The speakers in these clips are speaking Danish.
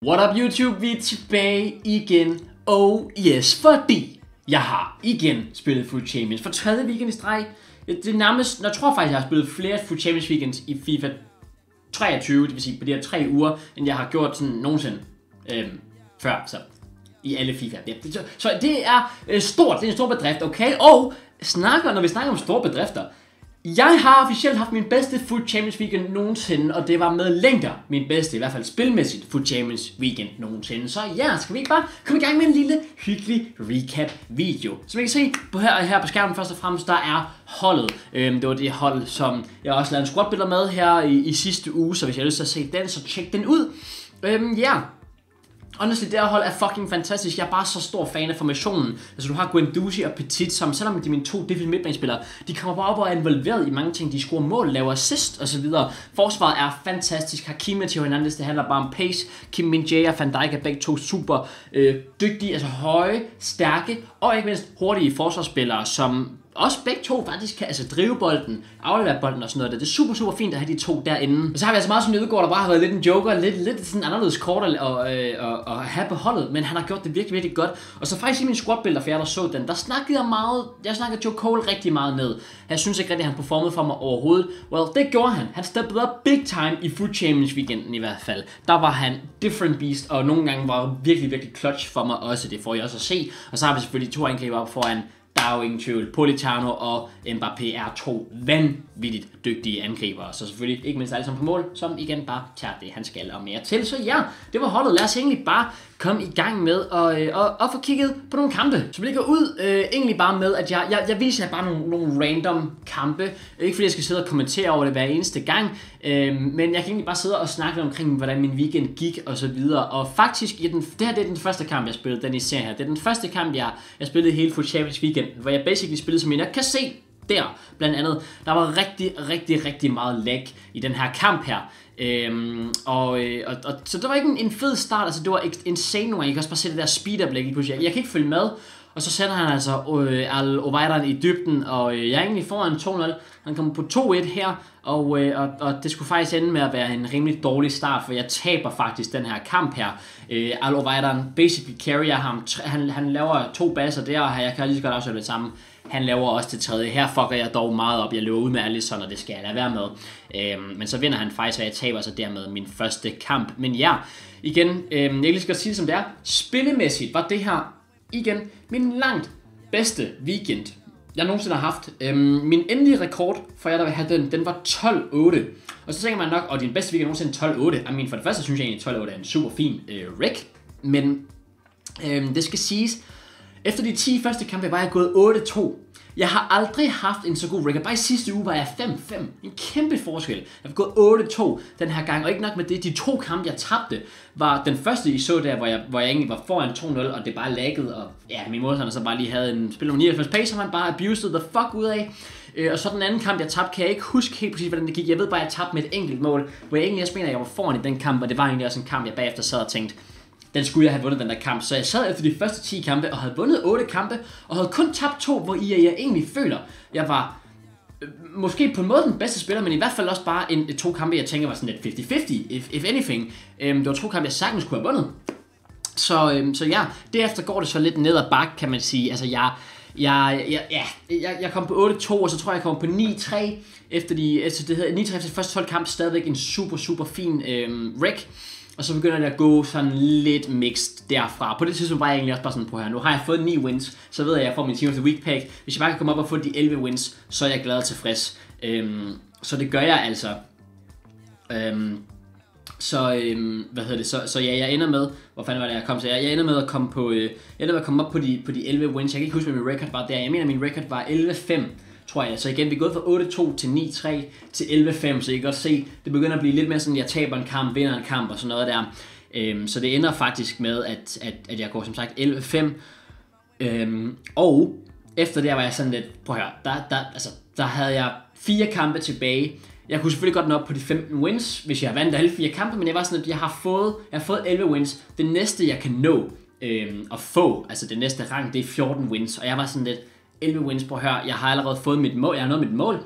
What up YouTube, vi er tilbage igen. Oh yes, fordi jeg har igen spillet FUT Champions for tredje weekend i streg. Det er nærmest, jeg tror faktisk jeg har spillet flere FUT Champions weekends i FIFA 23, det vil sige på de her 3 uger, end jeg har gjort sådan nogensinde før, så i alle FIFA. Ja. Så det er stort, det er en stor bedrift, okay? Og når vi snakker om store bedrifter, jeg har officielt haft min bedste FUT Champions Weekend nogensinde, og det var med længder min bedste, i hvert fald spilmæssigt, FUT Champions Weekend nogensinde. Så ja, skal vi ikke bare komme i gang med en lille hyggelig recap-video. Som I kan se her på skærmen først og fremmest, der er holdet. Det var det hold, som jeg også lavede en squad-billeder med her i sidste uge, så hvis jeg har lyst til at se den, så tjek den ud. Ja. Honestly, det her hold er fucking fantastisk. Jeg er bare så stor fan af formationen. Altså, du har Guendouzi og Petit, som selvom de er mine 2 defensive midtbanespillere, de kommer bare op og er involveret i mange ting. De scorer mål, laver assist osv. Forsvaret er fantastisk. Hakimi og Theo Hernandez, det handler bare om pace. Kim Min-jae og Van Dijk er begge to super dygtige, altså høje, stærke og ikke mindst hurtige forsvarsspillere, som også begge to faktisk kan drive bolden, aflevere bolden og sådan noget. Det er super fint at have de to derinde. Og så har vi altså meget som Nødgaard, der bare har været lidt en joker, lidt sådan anderledes kort at have på holdet, men han har gjort det virkelig godt. Og så faktisk i min squad-billeder, for jeg der så den, der snakkede jeg snakkede Joe Cole rigtig meget ned. Jeg synes ikke rigtig, at han performede for mig overhovedet. Well, det gjorde han. Han steppede up big time i FUT Champions weekenden i hvert fald. Der var han different beast, og nogle gange var virkelig clutch for mig også. Det får jeg også at se. Og så har vi selvfølgelig 2 angriber op foran. Der er jo ingen tvivl. Politano og Mbappé er 2 vanvittigt dygtige angribere. Så selvfølgelig ikke mindst alle sammen på mål, som igen bare tager det, han skal og mere til. Så ja, det var holdet. Lad os egentlig bare komme i gang med at få kigget på nogle kampe. Så vi går ud egentlig bare med, at jeg viser jer bare nogle random kampe. Ikke fordi jeg skal sidde og kommentere over det hver eneste gang, men jeg kan egentlig bare sidde og snakke omkring, hvordan min weekend gik og så videre. Og faktisk, det her det er den første kamp, jeg spillede, den I ser her. Det er den første kamp, jeg spillede hele FUT Champions weekend, hvor jeg basically spillede som jeg kan se der, blandt andet. Der var rigtig meget lag i den her kamp her. Så det var ikke en fed start, altså det var insane nogle gange. Jeg kan også bare se det der speed-up lag lige pludselig. Jeg kan ikke følge med, og så sender han altså Al-Ovejdan i dybden, og jeg er egentlig foran 2-0. Han kommer på 2-1 her, og det skulle faktisk ende med at være en rimelig dårlig start, for jeg taber faktisk den her kamp her. Al-Ovejdan basically carrier ham. Han laver 2 baser der, og jeg kan lige så godt afsøge det samme. Han laver også til 3. Her fucker jeg dog meget op. Jeg løber ud med Alisson, og det skal jeg lade være med. Men så vinder han faktisk, og jeg taber så dermed min første kamp. Men ja, igen, jeg kan lige så godt sige det som det er. Spillemæssigt var det her igen min langt bedste weekend, jeg nogensinde har haft. Min endelige rekord, for jeg der vil have den var 12-8. Og så tænker man nok, og din bedste weekend nogensinde 12-8. I mean, for det første synes jeg egentlig, 12-8 er en super fin rec. Men det skal siges, efter de 10 første kampe var jeg gået 8-2. Jeg har aldrig haft en så god record. Bare i sidste uge var jeg 5-5. En kæmpe forskel. Jeg har gået 8-2 den her gang. Og ikke nok med det, de 2 kampe jeg tabte, var den første I så der, hvor jeg egentlig var foran 2-0, og det bare laggede. Og ja, min modstander så bare lige havde en spiller nummer 99 pace, som han bare abused the fuck ud af. Og så den anden kamp jeg tabte, kan jeg ikke huske helt præcis hvordan det gik. Jeg ved bare at jeg tabte med et enkelt mål, hvor jeg egentlig også mener at jeg var foran i den kamp, og det var egentlig også en kamp jeg bagefter sad og tænkte, den skulle jeg have vundet den der kamp. Så jeg sad efter de første 10 kampe og havde vundet 8 kampe og havde kun tabt 2, hvor jeg egentlig føler, jeg var måske på en måde den bedste spiller, men i hvert fald også bare 2 kampe, jeg tænker var sådan lidt 50-50, if anything. Det var 2 kampe, jeg sagtens kunne have vundet. Så ja, derefter går det så lidt ned ad bakke, kan man sige. Altså jeg kom på 8-2, og så tror jeg kom på 9-3 efter det hedder 9-3 efter de første 12 kampe, stadigvæk en super fin rec. Og så begynder det at gå sådan lidt mixed derfra. På det tidspunkt var jeg egentlig også bare sådan på her. Nu har jeg fået 9 wins, så ved jeg, at jeg får min Team of the Week pack. Hvis jeg bare kan komme op og få de 11 wins, så er jeg glad og tilfreds. Så det gør jeg altså. Så ja, jeg ender med, hvor fanden var det jeg kom til? Jeg ender med at komme på, op på de 11 wins. Jeg kan ikke huske, hvad min record var der. Jeg mener, min record var 11-5. Tror jeg. Så igen, vi er gået fra 8-2 til 9-3 til 11-5, så I kan godt se, det begynder at blive lidt mere sådan, jeg taber en kamp, vinder en kamp og sådan noget der. Så det ender faktisk med, at jeg går som sagt 11-5. Og efter det var jeg sådan lidt, prøv at høre, der havde jeg 4 kampe tilbage. Jeg kunne selvfølgelig godt nå op på de 15 wins, hvis jeg vandt alle 4 kampe, men jeg var sådan, at jeg har fået 11 wins. Det næste, jeg kan nå at få, altså det næste rang, det er 14 wins, og jeg var sådan lidt, 11 wins på her. Jeg har allerede fået mit mål. Jeg har nået mit mål.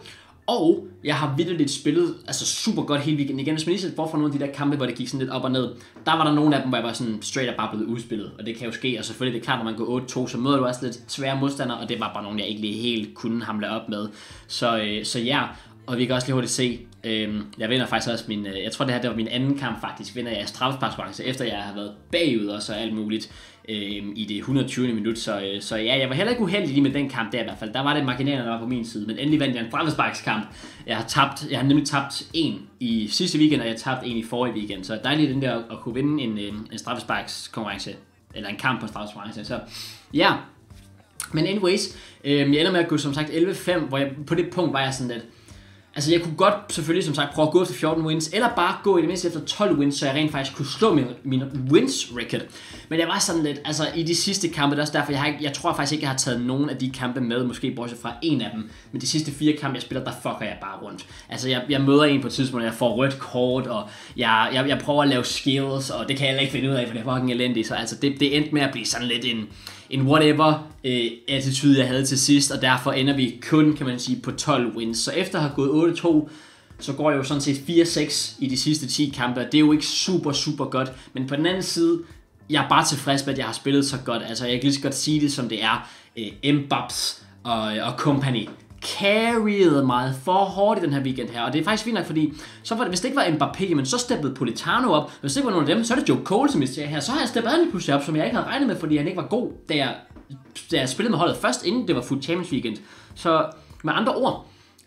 Og jeg har vitterligt spillet altså super godt hele weekenden. Igen, hvis man lige ser for nogle af de der kampe, hvor det gik sådan lidt op og ned, der var der nogle af dem, hvor jeg var sådan straight up bare blevet udspillet. Og det kan jo ske, og selvfølgelig det er klart, når man går 8-2, så møder du også lidt svære modstandere, og det var bare nogle, jeg ikke lige helt kunne hamle op med. Så ja, og vi kan også lige hurtigt se, jeg vinder faktisk også jeg tror det var min anden kamp faktisk, vinder jeg straffesparkskonkurrence, efter jeg har været bagud og så alt muligt i det 120. minut, så ja, jeg var heller ikke uheldig lige med den kamp der i hvert fald, der var det marginalerne, der var på min side, men endelig vandt jeg en straffesparkskamp. Jeg har nemlig tabt en i sidste weekend, og jeg tabte en i forrige weekend, så dejligt den der at kunne vinde en straffesparkskonkurrence, eller en kamp på straffesparkskonkurrence, så ja. Men anyways, jeg ender med at gå som sagt 11-5, hvor jeg på det punkt var jeg sådan lidt, altså jeg kunne godt selvfølgelig som sagt prøve at gå efter 14 wins, eller bare gå i det mindste efter 12 wins, så jeg rent faktisk kunne slå min wins record. Men jeg var sådan lidt, altså i de sidste kampe, det er også derfor, jeg tror faktisk ikke, jeg har taget nogen af de kampe med, måske bortset fra en af dem. Men de sidste 4 kampe, jeg spiller, der fucker jeg bare rundt. Altså jeg møder en på et tidspunkt, jeg får rødt kort, og jeg prøver at lave skills, og det kan jeg ikke finde ud af, for det er fucking elendigt. Så altså det endte med at blive sådan lidt en whatever attitude, jeg havde til sidst, og derfor ender vi kun, kan man sige, på 12 wins. Så efter at have gået 8-2, så går jeg jo sådan set 4-6 i de sidste 10 kampe, det er jo ikke super godt, men på den anden side, jeg er bare tilfreds med, at jeg har spillet så godt, altså jeg kan lige så godt sige det, som det er, Mbappé og company carried meget for hårdt i den her weekend her, og det er faktisk fint nok, fordi så var det, hvis det ikke var Mbappé, men så steppede Politano op, hvis det ikke var nogen af dem, så er det Joe Cole, som jeg ser her, så har jeg steppet han lige pludselig op, som jeg ikke havde regnet med, fordi han ikke var god, da jeg spillede med holdet først, inden det var FUT Champions Weekend. Så med andre ord,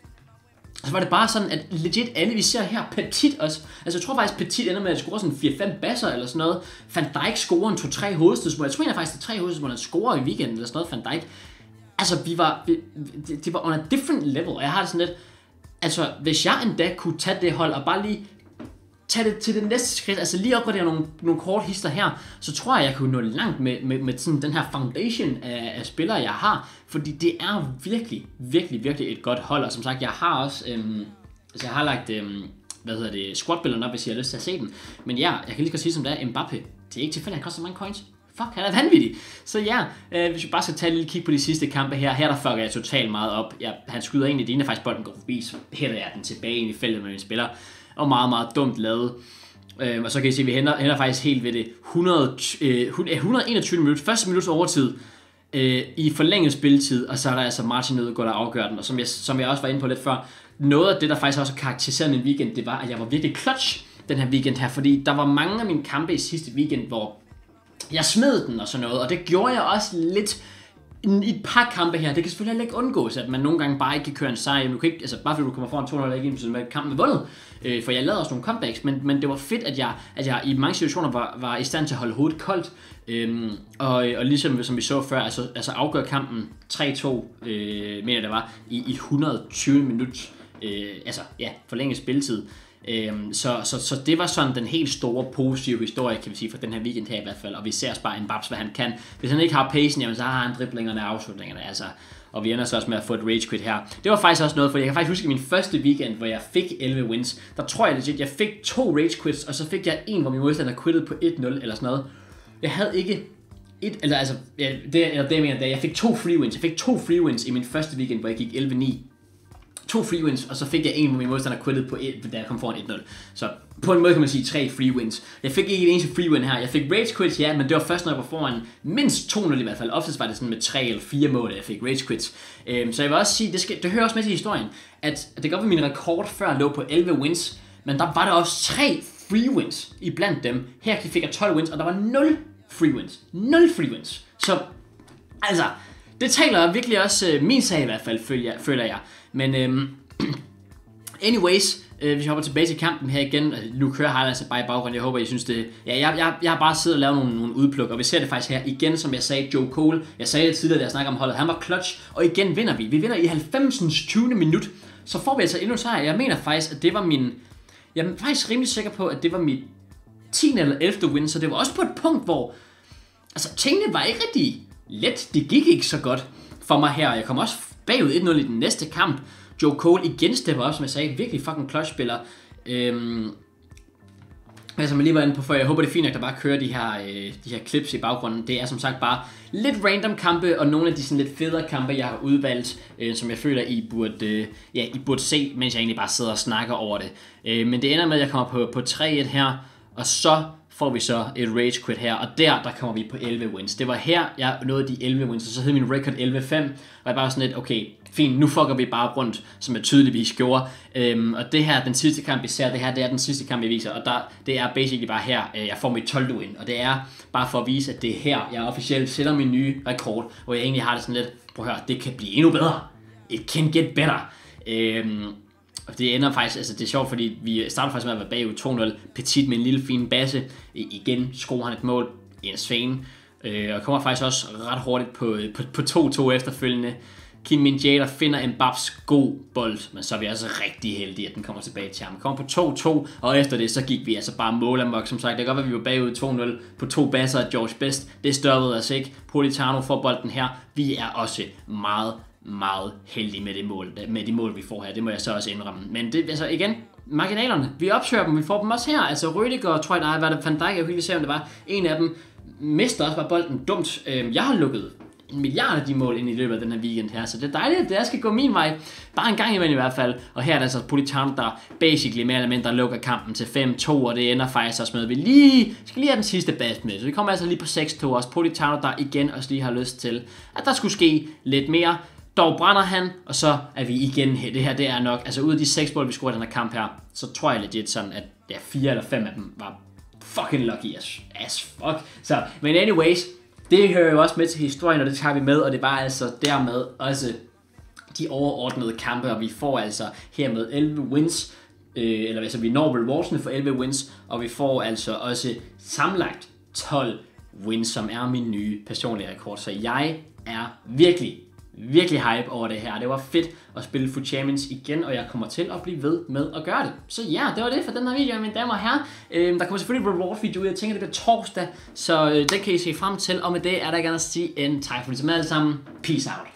så var det bare sådan, at legit alle vi ser her, Petit også, altså jeg tror faktisk Petit ender med at score sådan 4-5 basser eller sådan noget, Van Dijk scorer en 2-3 hovedstødsmål, jeg tror faktisk det er 3 hovedstødsmål, han scorer i weekenden eller sådan noget, Van Dijk. Altså det var on a different level, og jeg har det sådan lidt, altså hvis jeg endda kunne tage det hold og bare lige tage det til det næste skridt, altså lige opgradere nogle kort hister her, så tror jeg kunne nå langt med sådan den her foundation af spillere, jeg har, fordi det er virkelig et godt hold, og som sagt, jeg har også, altså jeg har lagt, squad-billederne op, hvis jeg har lyst til at se dem, men ja, jeg kan lige godt sige som det er, Mbappé, det er ikke tilfældigt, han koster mange coins. Fuck, han er vanvittig. Så ja, hvis vi bare skal tage et lille kig på de sidste kampe her der fucker jeg totalt meget op. Han skyder egentlig, det ene faktisk bolden går forbi, så hætter jeg den tilbage ind i feltet med min spiller. Og meget dumt lavet. Og så kan I se, at vi hænder faktisk helt ved det 121 minutter, første minuts overtid i forlænget spilletid, og så er der altså Martin Ødegaard, der afgør den. Og som jeg også var inde på lidt før, noget af det, der faktisk også karakteriserede min weekend, det var, at jeg var virkelig clutch den her weekend her, fordi der var mange af mine kampe i sidste weekend, hvor jeg smed den og sådan noget, og det gjorde jeg også lidt i et par kampe her. Det kan selvfølgelig ikke undgås, at man nogle gange bare ikke kan køre en sejr. Du kan ikke, altså bare fordi du kommer foran 200 ikke ind, med kampen er vundet. For jeg lavede også nogle comebacks, men det var fedt, at jeg i mange situationer var i stand til at holde hovedet koldt. Og ligesom som vi så før, altså afgør kampen 3-2, mener det var, i 120 minutter. Forlænget spilletid. Så det var sådan den helt store positive historie, kan vi sige, for den her weekend her i hvert fald, og vi ser også bare Mbappé, hvad han kan. Hvis han ikke har pacen, jamen, så har han driblingerne og afslutningerne, altså, og vi ender så også med at få et rage quit her. Det var faktisk også noget, for jeg kan faktisk huske min første weekend, hvor jeg fik 11 wins, der tror jeg legit, jeg fik 2 rage quits, og så fik jeg en, hvor min modstander quittede på 1-0 eller sådan noget. Jeg havde ikke jeg fik 2 free wins. Jeg fik 2 free wins i min første weekend, hvor jeg gik 11-9. 2 free wins, og så fik jeg en, hvor min modstander quittede på 1, da jeg kom foran 1-0. Så på en måde kan man sige 3 free wins. Jeg fik ikke en eneste free win her. Jeg fik rage quits, ja, men det var først, når jeg var foran mindst 2-0 i hvert fald. Oftest var det sådan med 3 eller 4 mål, at jeg fik rage quits. Så jeg vil også sige, det hører også med til historien, at det godt var min rekord før lå på 11 wins, men der var der også 3 free wins i blandt dem. Her fik jeg 12 wins, og der var 0 free wins. 0 free wins. Så, altså, det taler virkelig også min sag i hvert fald, føler jeg. Men anyways, hvis vi hopper tilbage til kampen her igen, nu kører highlights bare i baggrunden, jeg håber I synes det. Ja, jeg har bare siddet og lavet nogle udpluk, og vi ser det faktisk her igen, som jeg sagde, Joe Cole. Jeg sagde det tidligere, da jeg snakkede om holdet, han var clutch, og igen vinder vi. Vi vinder i 90. 20. minut, så får vi altså endnu sejr. Jeg mener faktisk, at det var jeg er faktisk rimelig sikker på, at det var mit 10. eller 11. win, så det var også på et punkt, hvor altså tingene var ikke rigtig let. Det gik ikke så godt for mig her, jeg kom også bagud 1-0 i den næste kamp. Joe Cole igen stepper op, som jeg sagde, virkelig fucking clutch-spiller. Men som jeg lige var inde på før, jeg håber det er fint, at der bare kører de her clips i baggrunden. Det er som sagt bare lidt random kampe, og nogle af de sådan lidt federe kampe, jeg har udvalgt, som jeg føler, I burde se, mens jeg egentlig bare sidder og snakker over det. Men det ender med, at jeg kommer på 3-1 her, og så får vi så et rage quit her, og der kommer vi på 11 wins. Det var her, jeg nåede de 11 wins, og så hed min record 11-5, og jeg bare sådan lidt, okay, fint, nu fucker vi bare rundt, som jeg tydeligvis gjorde. Og det her, den sidste kamp, det er den sidste kamp, jeg viser, og det er basically bare her, jeg får mit 12. win, og det er bare for at vise, at det er her, jeg officielt sætter min nye rekord, hvor jeg egentlig har det sådan lidt, prøv at høre, det kan blive endnu bedre. It can get better. Og det ender faktisk, altså det er sjovt, fordi vi starter faktisk med at være bagud 2-0, Petit med en lille fin basse, igen skruer han et mål, en Svane, og kommer faktisk også ret hurtigt på 2-2 efterfølgende. Kim Min-jae, der finder en Babs god bold, men så er vi altså rigtig heldige, at den kommer tilbage til ham. Vi kommer på 2-2, og efter det, så gik vi altså bare målamok. Som sagt, det kan godt være, at vi var bagud 2-0 på 2 basser af George Best. Det stoppede os ikke. Politano får bolden her. Vi er også meget heldige med de mål, vi får her. Det må jeg så også indrømme. Men det altså igen, marginalerne. Vi opsøger dem, vi får dem også her. Altså Rüdiger og tror jeg, hvad det Van Dijk, jeg kunne lige se, om det var en af dem, mister også bare bolden dumt. Jeg har lukket en milliard af de mål ind i løbet af den her weekend her, så det er dejligt, at det skal gå min vej. Bare en gang imellem i hvert fald. Og her er der altså Politano, der basically mere eller mindre lukker kampen til 5-2, og det ender faktisk også med, at vi skal lige have den sidste bast med. Så vi kommer altså lige på 6-2 også. Politano, der igen også lige har lyst til, at der skulle ske lidt mere. Dog brænder han, og så er vi igen her. Det her, det er nok, altså ud af de 6 mål, vi scorede i den her kamp her, så tror jeg legit sådan, at 4 eller 5 af dem var fucking lucky as fuck. Så, men anyways, det hører jo også med til historien, og det tager vi med, og det var altså dermed også de overordnede kampe, og vi får altså hermed 11 wins, eller altså vi når rewardsene for 11 wins, og vi får altså også sammenlagt 12 wins, som er min nye personlige rekord. Så jeg er virkelig hype over det her. Det var fedt at spille FUT Champions igen, og jeg kommer til at blive ved med at gøre det. Så ja, det var det for den her video, mine damer og herrer. Der kommer selvfølgelig en reward video ud. Jeg tænker, det bliver torsdag, så den kan I se frem til. Og med det er der gerne at sige en tak for det med alle sammen. Peace out.